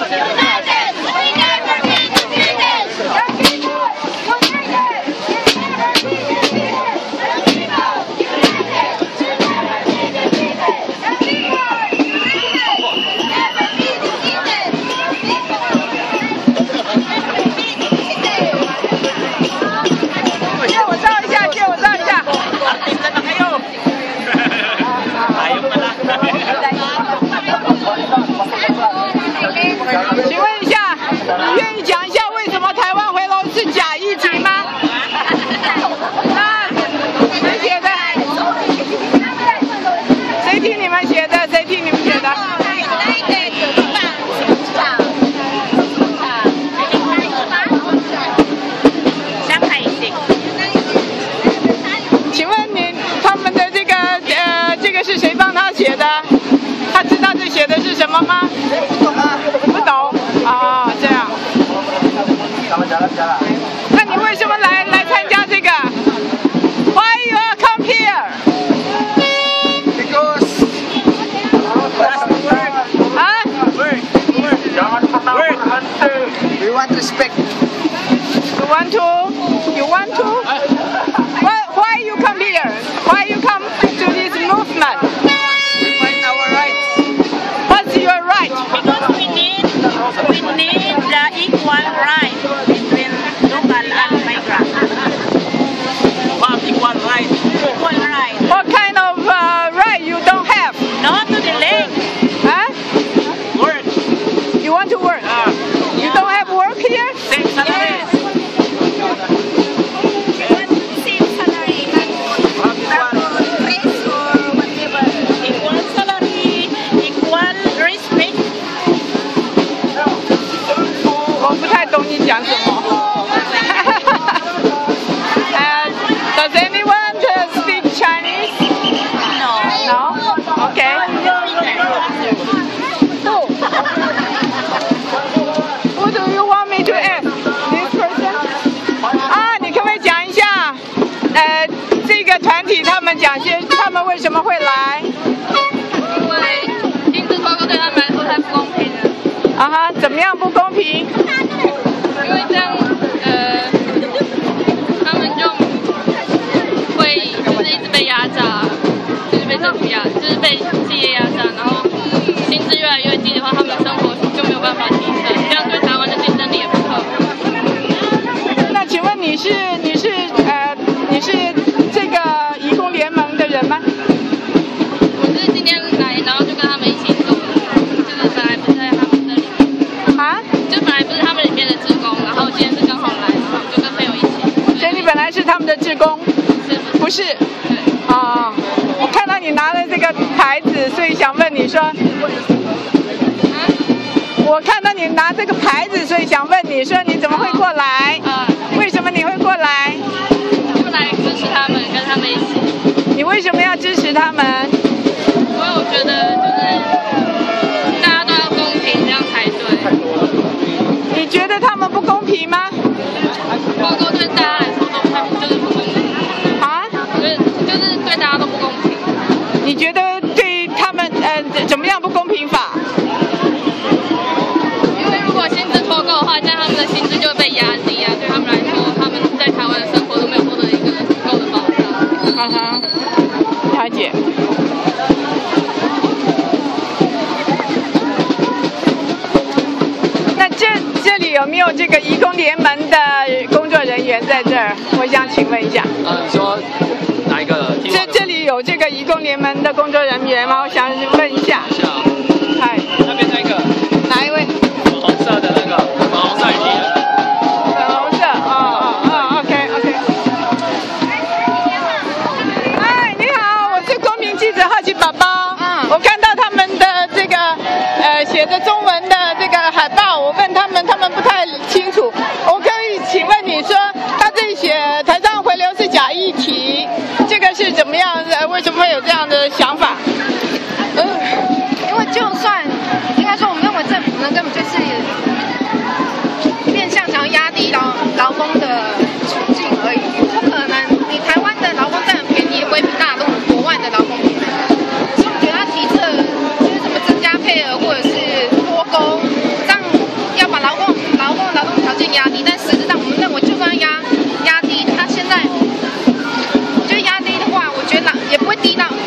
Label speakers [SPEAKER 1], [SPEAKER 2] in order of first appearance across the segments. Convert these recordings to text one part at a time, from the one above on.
[SPEAKER 1] 请问一下，愿意讲一下为什么台湾回笼是假议题吗？啊，谁写的？谁替你们写的？谁替你们写的？请问他们的这个是谁帮他写的？他知道这写的是什么吗？不懂啊，这样。那你为什么来参加这个 ？Why you come here?
[SPEAKER 2] Because we want respect.
[SPEAKER 1] You want to? Why you come here? Why you come to this movement?
[SPEAKER 2] We find our rights.
[SPEAKER 1] What's your right?
[SPEAKER 3] Because we need the equal right between local and migrant.
[SPEAKER 2] Equal right.
[SPEAKER 3] Equal right.
[SPEAKER 1] What kind of right you don't have?
[SPEAKER 3] Not to the link.
[SPEAKER 1] Huh?
[SPEAKER 2] Work.
[SPEAKER 1] You want to work? You don't have work here?
[SPEAKER 2] Same salary.
[SPEAKER 3] Yes. Same salary, race or whatever. Equal salary, equal respect.
[SPEAKER 1] 我不太懂你讲什么。Does anyone speak Chinese?
[SPEAKER 3] No.
[SPEAKER 1] No? Okay. Who do you want me to ask? This person? 啊，你可不可以讲一下？这个团体他们为什么会来？
[SPEAKER 3] 因为薪资报告对他们来说太不公平了。
[SPEAKER 1] 啊哈，怎么样不公平？
[SPEAKER 3] 因为这样，他们就会就是一直被压榨，就是被政府压，就是被企业压榨，然后薪资越来越低的话，他们的生活就没有办法提升，这样对台湾的竞争力也不好。
[SPEAKER 1] 那请问你是这个移工联盟的人吗？
[SPEAKER 3] 我是今天来，然后就跟他们一起走，就是本来不是在他们这里，
[SPEAKER 1] 啊？
[SPEAKER 3] 就本来不是他们里面的志工，然后今天是刚好来，然后就跟朋友一起。
[SPEAKER 1] 所以你本来是他们的志工？不是？
[SPEAKER 3] 对。
[SPEAKER 1] 啊，我看到你拿了这个牌子，所以想问你说，我看到你拿这个牌子，所以想问你说你怎么会过来？为什么你会过来？
[SPEAKER 3] 就来支持他们，跟他们一起。
[SPEAKER 1] 你为什么要支持他们？
[SPEAKER 3] 因为我觉得就是大家都要公平，这样才对。
[SPEAKER 1] 你觉得他们不公平吗？
[SPEAKER 3] 报告对大家来说都就是不公平
[SPEAKER 1] 啊？
[SPEAKER 3] 就是对大家都不公平。
[SPEAKER 1] 你觉得对他们怎么样不公平法？
[SPEAKER 3] 因为如果薪资脱钩的话，这样他们的薪资就会被压低啊，对他们来说，他们在台湾的生活都没有获得一个足够的保障。
[SPEAKER 1] 啊哈，了解。那这里有没有这个移工联盟的工作人员在这儿？我想请问一下。
[SPEAKER 4] 你说哪一个？
[SPEAKER 1] 这里有这个移工联盟的工作人员吗？我想问一下。
[SPEAKER 4] 是啊。
[SPEAKER 1] 嗨。
[SPEAKER 4] 那边那个。
[SPEAKER 1] 哪一位？
[SPEAKER 4] 粉红色的那个，粉红色衣的。
[SPEAKER 1] 粉红色，OK。嗨，你好，我是公民记者好奇宝宝。我看到他们的这个写着中文的这个海报，我问他们不太清楚。我可以请问你说，他这里写台上回流是假议题，这个是怎么样？为什么会有这样的想法？
[SPEAKER 5] 因为就算应该说，我们认为政府呢根本就是变相想要压低劳工的处境而已，不可能。你台湾的劳工占很便宜，也不会比大陆国外的劳工便宜。所以我觉得他提出的就是什么增加配额或者是脱钩，让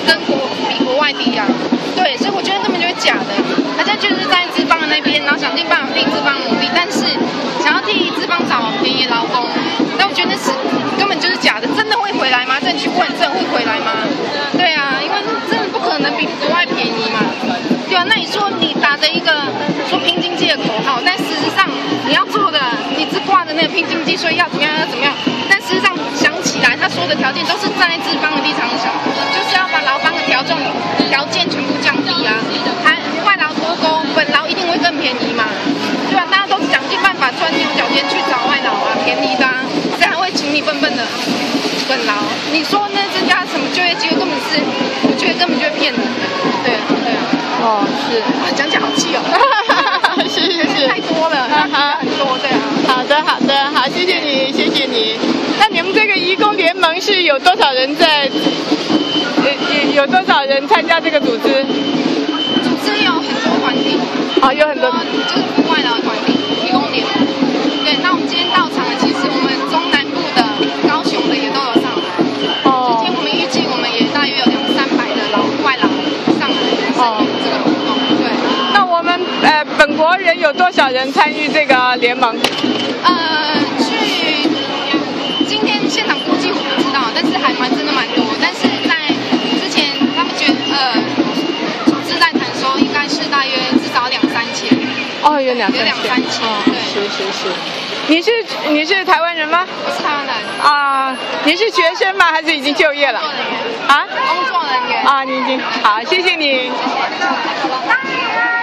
[SPEAKER 5] 比国外低啊。对，所以我觉得根本就是假的，大家就是在资方的那边，然后想尽办法替资方努力，但是想要替资方找便宜劳工，但我觉得那是根本就是假的，真的会回来吗？真的去问，真的会回来吗？对啊，因为真的不可能比国外便宜嘛。对啊，那你说你打着一个说拼经济的口号，但事实上你要做的，你只挂着那个拼经济，所以要怎么样要怎么样，但事实上想起来，他说的条件都是站在资方的立场想，就是要把劳方的条件全部降低啊，还外劳多工，本劳一定会更便宜嘛，对吧？大家都想尽办法钻牛角尖去找外劳啊，便宜的啊，谁还会请你笨笨的本劳？你说那增加什么就业机会，根本是，我觉得根本就是骗人的，对啊，对啊。
[SPEAKER 1] 哦，是
[SPEAKER 5] 啊，讲好气哦，
[SPEAKER 1] 是
[SPEAKER 5] 太多了，很多对啊。
[SPEAKER 1] 好的，好，谢谢你，谢谢你。那你们这个移工联盟是有多少人在？有多少人参加这个组织？
[SPEAKER 5] 组织有很多团体，
[SPEAKER 1] 哦，有很多，
[SPEAKER 5] 就是国外的团体，移工联盟。对，那我们今天到场的，其实我们中南部的、高雄的也都有上来。哦。今天我们预计我们也大约有200-300的外劳上来参与这个活动。对。
[SPEAKER 1] 那我们本国人有多少人参与这个联盟？
[SPEAKER 5] 今天现场估计我不知道，但是还真的蛮多。但是在之前他们组织在谈说，应该是大约至少2-3千。
[SPEAKER 1] 哦，有2-3千。
[SPEAKER 5] 对，
[SPEAKER 1] 是。你是台湾人吗？
[SPEAKER 5] 我是台湾人。
[SPEAKER 1] 啊，你是学生吗？还是已经就业了？
[SPEAKER 5] 啊？工作人员。
[SPEAKER 1] 啊，你已经好，谢谢你。
[SPEAKER 5] 谢谢。